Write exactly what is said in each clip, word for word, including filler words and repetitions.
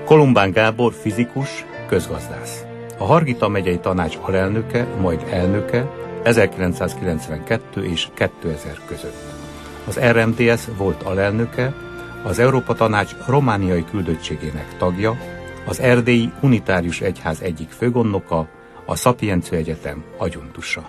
Kolumbán Gábor fizikus, közgazdász. A Hargita megyei tanács alelnöke, majd elnöke ezerkilencszázkilencvenkettő és kétezer között. Az er em dé es volt alelnöke, az Európa Tanács romániai küldöttségének tagja, az Erdélyi Unitárius Egyház egyik főgondnoka, a Sapientia Egyetem adjunktusa.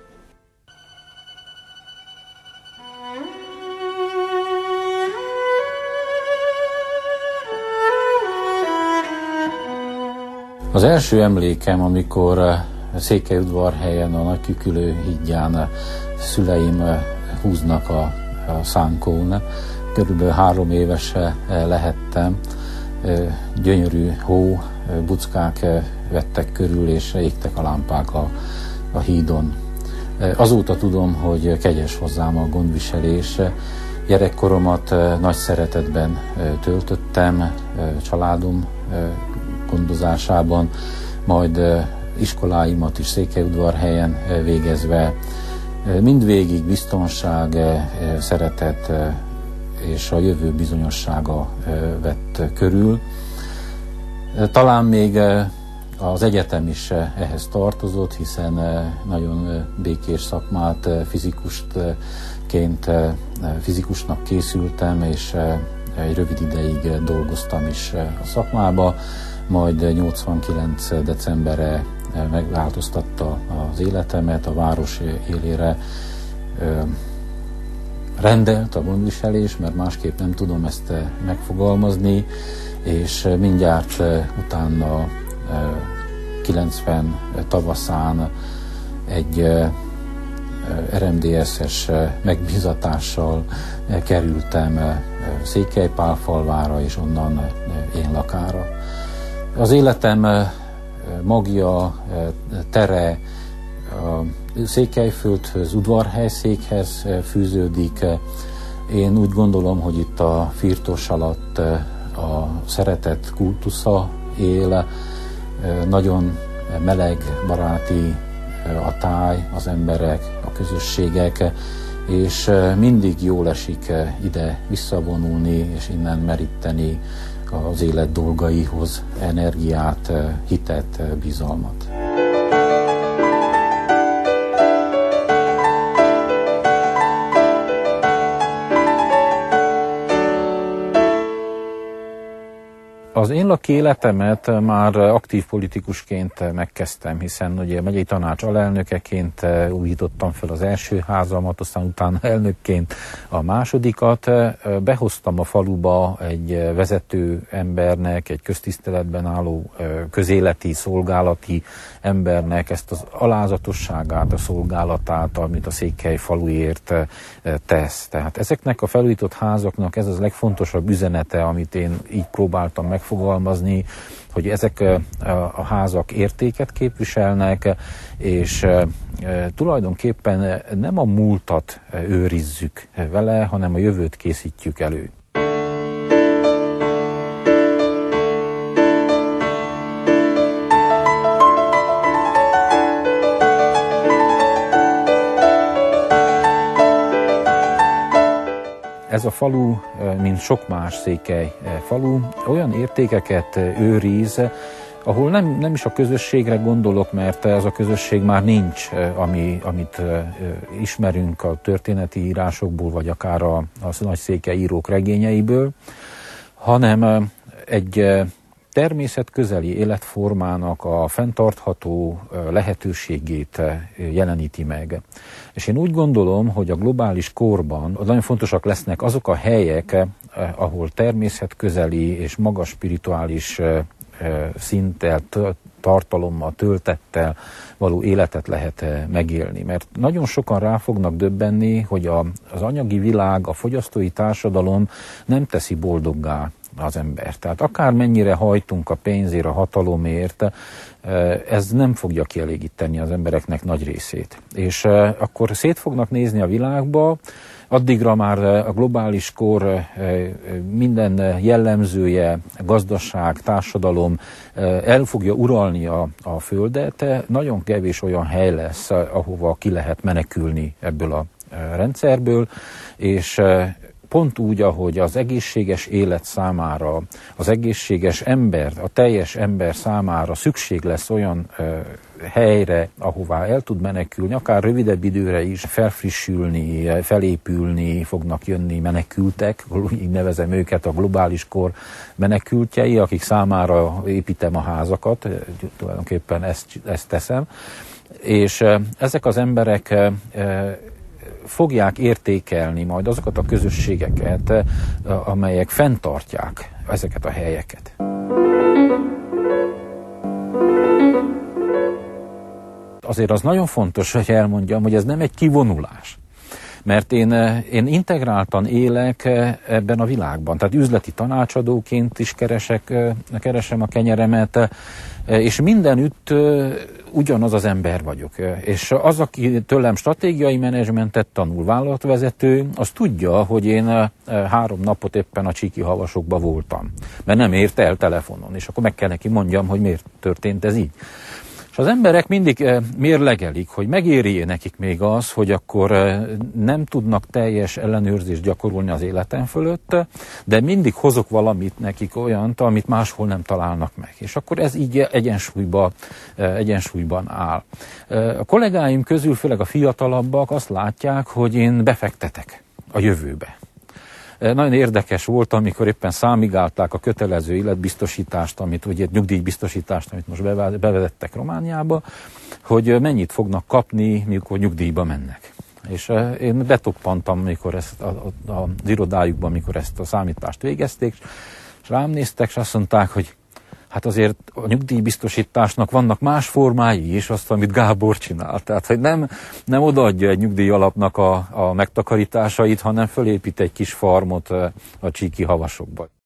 Az első emlékem, amikor Székelyudvarhelyen a Nagykükülő hídján szüleim húznak a, a szánkón, körülbelül három éves lehettem, gyönyörű hó, buckák vettek körül, és égtek a lámpák a, a hídon. Azóta tudom, hogy kegyes hozzám a gondviselés. Gyerekkoromat nagy szeretetben töltöttem, családom gondozásában, majd iskoláimat is Székelyudvarhelyen végezve. Mindvégig biztonság, szeretet és a jövő bizonyossága vett körül. Talán még az egyetem is ehhez tartozott, hiszen nagyon békés szakmát, fizikusként, fizikusnak készültem, és egy rövid ideig dolgoztam is a szakmába, majd nyolcvankilenc decemberre megváltoztatta az életemet, a város élére rendelt a gondviselés, mert másképp nem tudom ezt megfogalmazni, és mindjárt utána kilencven tavaszán egy er em dé es-es megbízatással kerültem Székelypálfalvára, és onnan Énlakára. Az életem magja, tere a Székelyföldhöz, udvarhelyszékhez fűződik. Én úgy gondolom, hogy itt a firtos alatt a szeretet kultusza él, nagyon meleg, baráti a táj, az emberek, a közösségek, és mindig jól esik ide visszavonulni, és innen meríteni az élet dolgaihoz energiát, hitet, bizalmat. Az énlaki életemet már aktív politikusként megkezdtem, hiszen ugye megyei tanács alelnökeként újítottam fel az első házamat, aztán utána elnökként a másodikat. Behoztam a faluba egy vezető embernek, egy köztiszteletben álló közéleti, szolgálati embernek ezt az alázatosságát, a szolgálatát, amit a Székely faluért tesz. Tehát ezeknek a felújított házaknak ez az legfontosabb üzenete, amit én így próbáltam meg fogalmazni, hogy ezek a házak értéket képviselnek, és tulajdonképpen nem a múltat őrizzük vele, hanem a jövőt készítjük elő. Ez a falu, mint sok más székely falu, olyan értékeket őriz, ahol nem, nem is a közösségre gondolok, mert ez a közösség már nincs, ami, amit ismerünk a történeti írásokból, vagy akár a, a nagyszékely írók regényeiből, hanem egy természetközeli életformának a fenntartható lehetőségét jeleníti meg. És én úgy gondolom, hogy a globális korban nagyon fontosak lesznek azok a helyek, ahol természetközeli és magas spirituális szinttel, tartalommal, töltettel való életet lehet megélni. Mert nagyon sokan rá fognak döbbenni, hogy a, az anyagi világ, a fogyasztói társadalom nem teszi boldoggá az ember. Tehát akármennyire hajtunk a pénzért, a hatalomért, ez nem fogja kielégíteni az embereknek nagy részét. És akkor szét fognak nézni a világba, addigra már a globális kor minden jellemzője, gazdaság, társadalom el fogja uralni a, a földet, nagyon kevés olyan hely lesz, ahova ki lehet menekülni ebből a rendszerből, és pont úgy, ahogy az egészséges élet számára, az egészséges ember, a teljes ember számára szükség lesz olyan helyre, ahová el tud menekülni, akár rövidebb időre is felfrissülni, felépülni fognak jönni menekültek, így nevezem őket a globális kor menekültjei, akik számára építem a házakat, tulajdonképpen ezt, ezt teszem, és ezek az emberek fogják értékelni majd azokat a közösségeket, amelyek fenntartják ezeket a helyeket. Azért az nagyon fontos, hogy elmondjam, hogy ez nem egy kivonulás. Mert én, én integráltan élek ebben a világban. Tehát üzleti tanácsadóként is keresek, keresem a kenyeremet, és mindenütt ugyanaz az ember vagyok. És az, aki tőlem stratégiai menedzsmentet tanul, vállalatvezető, az tudja, hogy én három napot éppen a Csíki-Havasokban voltam. Mert nem ért el telefonon, és akkor meg kell neki mondjam, hogy miért történt ez így. És az emberek mindig mérlegelik, hogy megéri nekik még az, hogy akkor nem tudnak teljes ellenőrzést gyakorolni az életen fölött, de mindig hozok valamit nekik olyant, amit máshol nem találnak meg. És akkor ez így egyensúlyba, egyensúlyban áll. A kollégáim közül, főleg a fiatalabbak azt látják, hogy én befektetek a jövőbe. Nagyon érdekes volt, amikor éppen számigálták a kötelező életbiztosítást, amit, ugye nyugdíjbiztosítást, amit most bevezettek Romániába, hogy mennyit fognak kapni, mikor nyugdíjba mennek. És én betoppantam, mikor ezt a, a, a, az irodájukban, mikor ezt a számítást végezték, és rám néztek, és azt mondták, hogy hát azért a nyugdíjbiztosításnak vannak más formái is, azt, amit Gábor csinál. Tehát, hogy nem, nem odaadja egy nyugdíjalapnak a, a megtakarításait, hanem fölépít egy kis farmot a Csíki-Havasokba.